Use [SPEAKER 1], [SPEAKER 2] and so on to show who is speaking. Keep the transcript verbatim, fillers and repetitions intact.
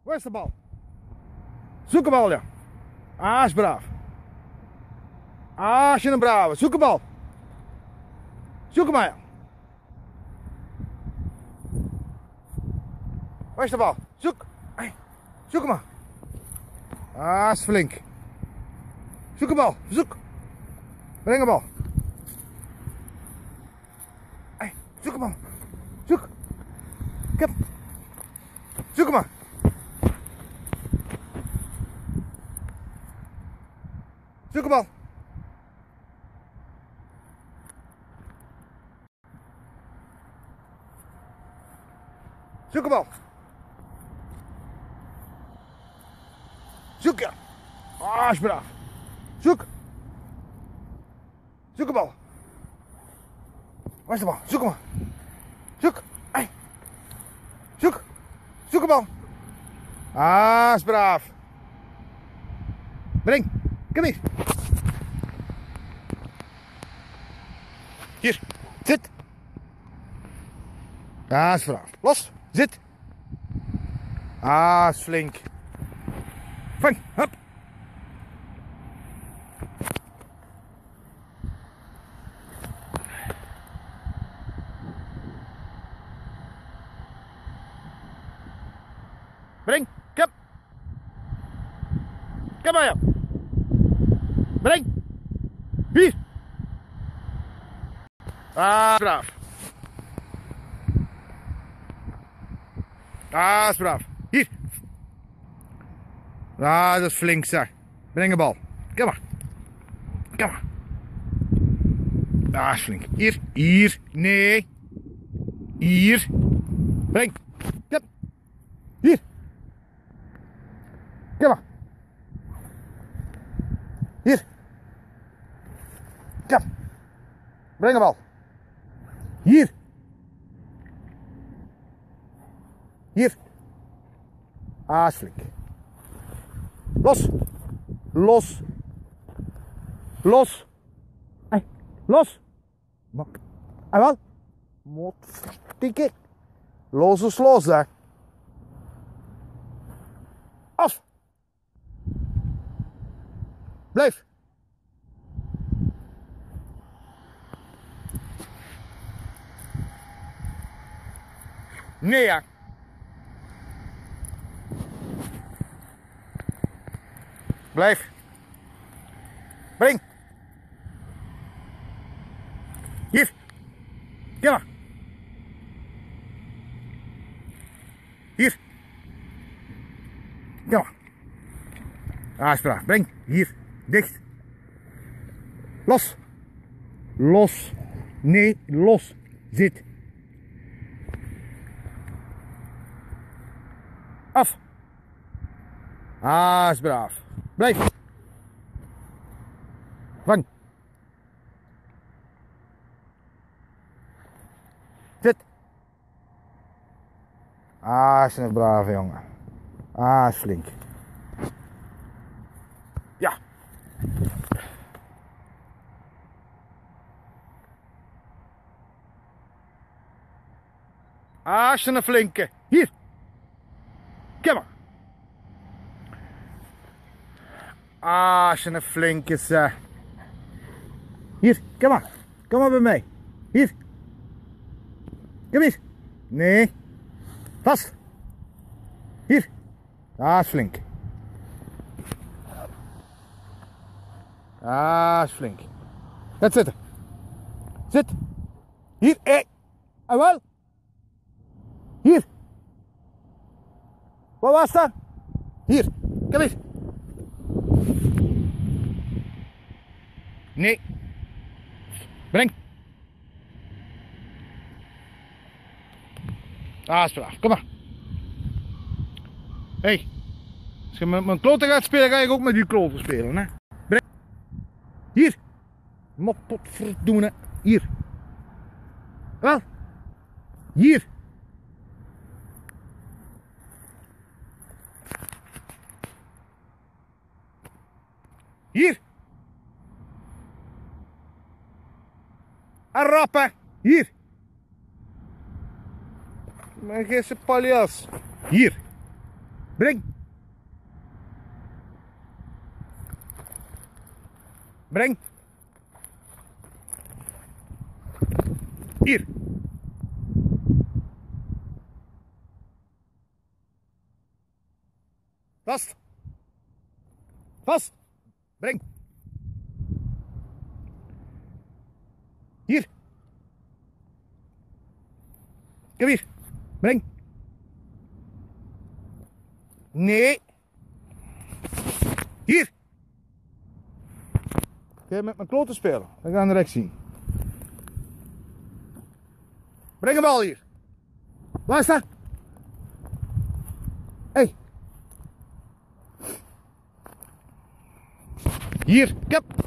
[SPEAKER 1] Waar is de bal? Zoek de bal, ja. Ah, is braaf. Ah, is je een brave. Zoek de bal. Zoek hem maar, ja. Waar is de bal? Zoek. Hey. Zoek hem maar. Ah, is flink. Zoek de bal. Zoek. Breng de bal. Hey. Zoek hem maar. Zoek. Ik heb. Zoek hem maar. Zoek de bal. Zoek de bal. Zoek ja. Ah, is braaf. Zoek. Zoek de bal. Waar is de bal? Zoek hem maar. Zoek. Hey. Zoek. Zoek de bal. Ah, is braaf. Breng. Kom hier. Hier. Zit. Ah, is braaf. Los. Zit. Ah, is flink. Vang. Hop. Breng. Kom. Kom maar, ja. Breng. Hier. Ah, braaf. Ah, is braaf. Hier. Ah, dat is flink zeg. Breng een bal. Kom maar. Kom maar. Ah, is flink. Hier. Hier. Nee. Hier. Breng. Kom. Hier. Kom maar. Hier. Kom. Breng een bal. Hier. Hier. Ah, is flink. Los. Los. Los. Hey, los. Mak. En wel. Mot. Tikken. Los is los, hè. Af. Blijf. Nee, ja. Blijf. Breng. Hier. Kom maar. Hier. Kom maar. Ah, is braaf. Breng. Hier. Dicht. Los. Los. Nee, los. Zit. Af. Ah, is braaf. Blijf. Vang. Zit. Ah, is een brave jongen. Ah, is flink. Ja. Ah, is een flinke. Hier. Kom maar. Ah, als je een flink is. Uh... Hier, kom maar. Kom maar bij mij. Hier. Kom hier. Nee. Vast. Hier. Ah, is flink. Ah, is flink. Gaat zitten. Zit. Hier. Hé. En wel. Hier. Wat was dat? Hier. Kom hier. Nee. Breng. Ah, is braaf. Kom maar. Hé. Hey. Als je met mijn kloten gaat spelen, ga ik ook met die kloten spelen, hè. Breng. Hier. Moppot verdoen. Hier. Wel. Hier. Hier. En rappen. Hier. Maar geen paljas. Hier. Breng. Breng. Hier. Vast. Vast. Breng. Hier. Kom hier. Breng. Nee. Hier. Ga je met mijn kloten spelen? Dan gaan we direct zien. Breng een bal hier. Waar is dat? Hé. Hey. Hier. Kap.